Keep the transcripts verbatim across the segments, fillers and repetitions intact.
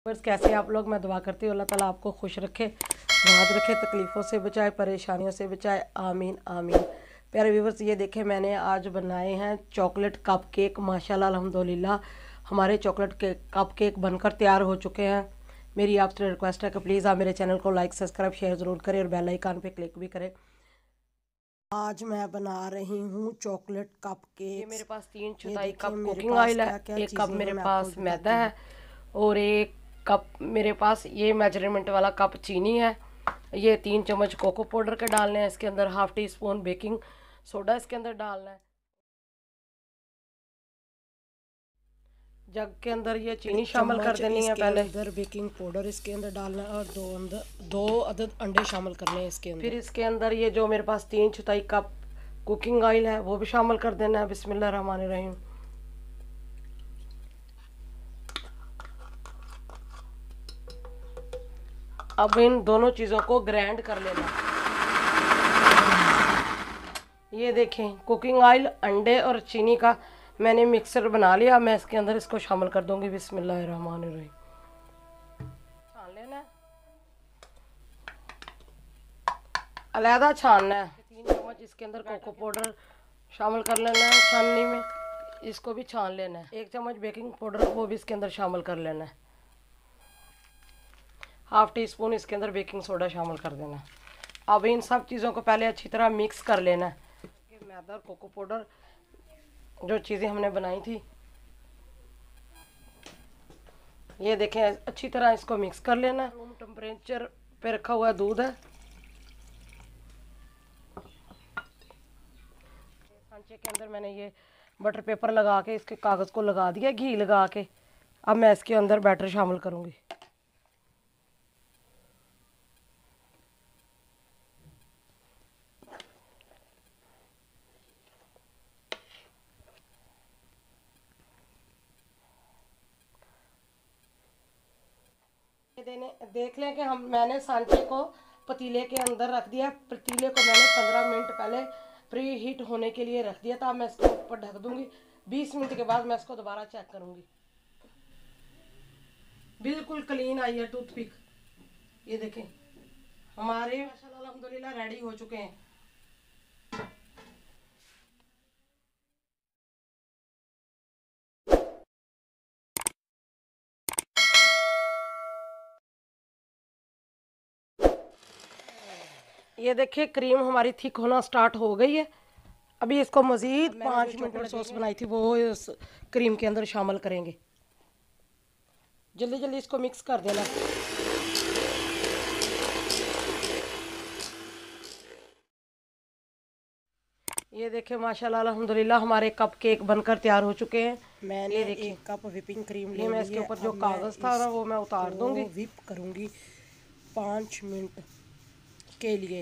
बस कैसे आप लोग, मैं दुआ करती हूँ अल्लाह ताला आपको खुश रखे, राहत रखे, तकलीफ़ों से बचाए, परेशानियों से बचाए, आमीन आमीन। प्यारे व्यूवर्स, ये देखें मैंने आज बनाए हैं चॉकलेट कप केक। माशाल्लाह अल्हम्दुलिल्लाह हमारे चॉकलेट के कप केक बनकर तैयार हो चुके हैं। मेरी आपसे रिक्वेस्ट है कि प्लीज़ आप मेरे चैनल को लाइक सब्सक्राइब शेयर ज़रूर करें और बेल आइकन पे क्लिक भी करें। आज मैं बना रही हूँ चॉकलेट कप केक। ये मेरे पास तीन चौथाई कप कुकिंग पास ऑयल है, क्या क्या एक कप मेरे मैं पास मैदा है और एक कप मेरे पास ये मेजरमेंट वाला कप चीनी है। ये तीन चम्मच कोको पाउडर के डालने हैं इसके अंदर, half teaspoon baking soda इसके अंदर डालना है। जग के अंदर ये चीनी शामिल कर देनी है पहले, अंदर बेकिंग पाउडर इसके अंदर डालना है और दो अंदर दो अदद अंडे शामिल करने हैं इसके अंदर। फिर इसके अंदर ये जो मेरे पास तीन चौथाई कप कुकिंग ऑयल है वो भी शामिल कर देना है। बिस्मिल्लाह रहमान रहीम। अब इन दोनों चीज़ों को ग्राइंड कर लेना। ये देखें कुकिंग ऑयल, अंडे और चीनी का मैंने मिक्सर बना लिया। मैं इसके अंदर इसको शामिल कर दूंगी। बिस्मिल्लाहिर्रहमानिर्रहीम। छान लेना है, अलहदा छानना है। तीन चम्मच इसके अंदर कोको पाउडर शामिल कर लेना है छाननी में, इसको भी छान लेना है। एक चम्मच बेकिंग पाउडर वो भी इसके अंदर शामिल कर लेना है। हाफ टी स्पून इसके अंदर बेकिंग सोडा शामिल कर देना है। अब इन सब चीज़ों को पहले अच्छी तरह मिक्स कर लेना है। मैदा और कोको पाउडर जो चीज़ें हमने बनाई थी, ये देखें अच्छी तरह इसको मिक्स कर लेना है। रूम टेम्परेचर पे रखा हुआ दूध है। सांचे के अंदर मैंने ये बटर पेपर लगा के इसके कागज़ को लगा दिया, घी लगा के। अब मैं इसके अंदर बैटर शामिल करूँगी। देने देख लें कि हम मैंने सांचे को पतीले के अंदर रख दिया। पतीले को मैंने पंद्रह मिनट पहले प्री हीट होने के लिए रख दिया था। मैं इसको ऊपर ढक दूंगी। बीस मिनट के बाद मैं इसको दोबारा चेक करूंगी। बिल्कुल क्लीन आई है टूथपिक। ये देखें हमारे माशाल्लाह अल्हम्दुलिल्लाह रेडी हो चुके हैं। ये देखिए क्रीम हमारी थिक होना स्टार्ट हो गई है। अभी इसको मज़ीद पाँच मिनट सॉस बनाई थी वो इस क्रीम के अंदर शामिल करेंगे। जल्दी जल्दी इसको मिक्स कर देना। ये देखें माशाल्लाह अल्हम्दुलिल्लाह हमारे कप केक बनकर तैयार हो चुके हैं। मैंने ये एक कप विपिंग क्रीम ले मैं इसके ऊपर जो कागज़ था ना वो मैं उतार दूंगी। विप करूंगी पाँच मिनट के लिए।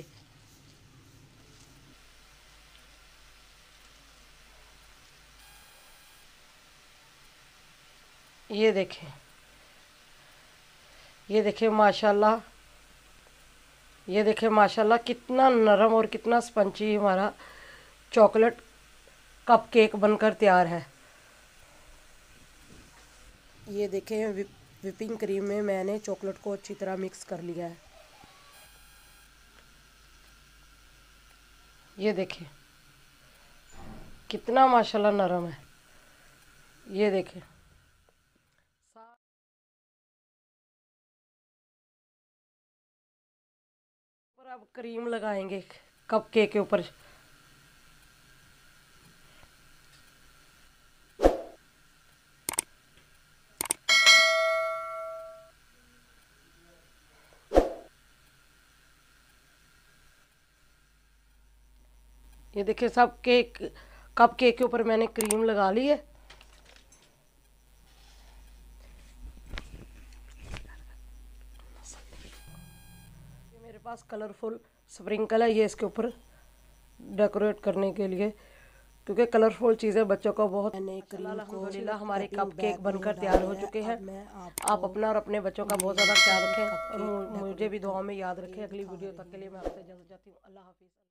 ये देखें ये देखें माशाल्लाह ये देखें माशाल्लाह कितना नरम और कितना स्पंजी हमारा चॉकलेट कप केक बनकर तैयार है। ये देखें विप, विपिंग क्रीम में मैंने चॉकलेट को अच्छी तरह मिक्स कर लिया है। ये देखें कितना माशाल्लाह नरम है। ये देखें ऊपर अब क्रीम लगाएंगे कप केक के ऊपर। ये देखिए सब केक कप केक के ऊपर मैंने क्रीम लगा ली है। ये मेरे पास कलरफुल स्प्रिंकल है, ये इसके ऊपर डेकोरेट करने के लिए, क्योंकि कलरफुल चीज़ें बच्चों को बहुत। अल्हम्दुलिल्लाह हमारे कप केक बनकर तैयार हो चुके हैं। आप अपना और अपने बच्चों का बहुत ज़्यादा ख्याल रखें और मुझे भी दुआ में याद रखें। अगली वीडियो तक के लिए मैं आपसे इजाज़त चाहती हूँ। अल्लाह हाफिज़।